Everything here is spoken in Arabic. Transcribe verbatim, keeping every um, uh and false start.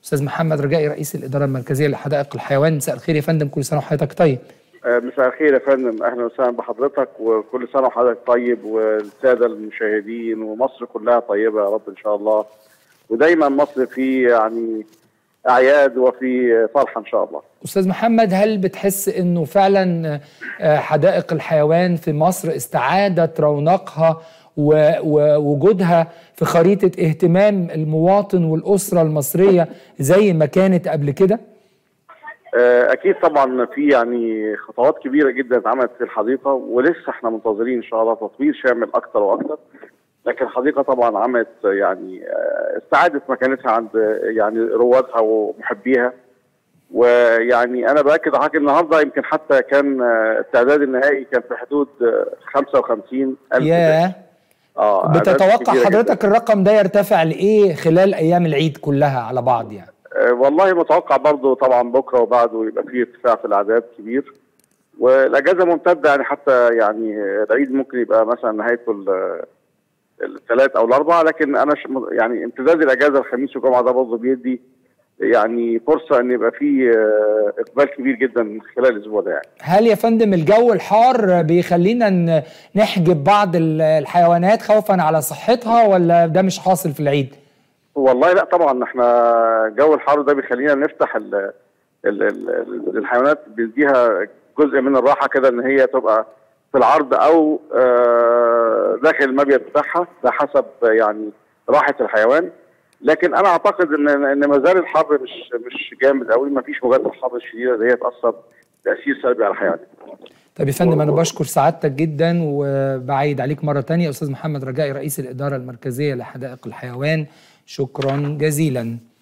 استاذ محمد رجائي رئيس الاداره المركزيه لحدائق الحيوان. مساء الخير يا فندم، كل سنه وحضرتك طيب. مساء الخير يا فندم، اهلا وسهلا بحضرتك، وكل سنه وحضرتك طيب، والساده المشاهدين ومصر كلها طيبه يا رب ان شاء الله، ودايما مصر في يعني اعياد وفي فرحه ان شاء الله. استاذ محمد، هل بتحس انه فعلا حدائق الحيوان في مصر استعادت رونقها ووجودها في خريطه اهتمام المواطن والاسره المصريه زي ما كانت قبل كده؟ اكيد طبعا، في يعني خطوات كبيره جدا اتعملت في الحديقه، ولسه احنا منتظرين ان شاء الله تطوير شامل اكتر واكتر. لكن الحديقه طبعا عملت يعني استعادت مكانتها عند يعني روادها ومحبيها. ويعني انا باكد على حاجه، النهارده يمكن حتى كان التعداد النهائي كان في حدود خمسة وخمسين ألف. ياه. اه بتتوقع حضرتك جداً. الرقم ده يرتفع لايه خلال ايام العيد كلها على بعض يعني؟ والله متوقع برضه طبعا بكره وبعده يبقى فيه ارتفاع في الاعداد كبير، والاجازه ممتده يعني، حتى يعني العيد ممكن يبقى مثلا نهايته الثلاث او الاربعه، لكن انا يعني امتداد الاجازه الخميس والجمعه ده برضه بيدي يعني فرصه ان يبقى فيه اقبال كبير جدا خلال الاسبوع ده يعني. هل يا فندم الجو الحار بيخلينا نحجب بعض الحيوانات خوفا على صحتها، ولا ده مش حاصل في العيد؟ والله لا طبعا، احنا جو الحر ده بيخلينا نفتح ال ال ال الحيوانات، بيديها جزء من الراحه كده، ان هي تبقى في العرض او داخل المبيت بتاعها، ده حسب يعني راحه الحيوان. لكن انا اعتقد ان ان ما زال الحر مش مش جامد قوي، ما فيش موجات الحر الشديده اللي هي تاثر تاثير سلبي على الحيوان. طيب يا فندم، انا بشكر سعادتك جدا وبعيد عليك مره ثانيه. استاذ محمد رجائي رئيس الاداره المركزيه لحدائق الحيوان، شكرا جزيلا.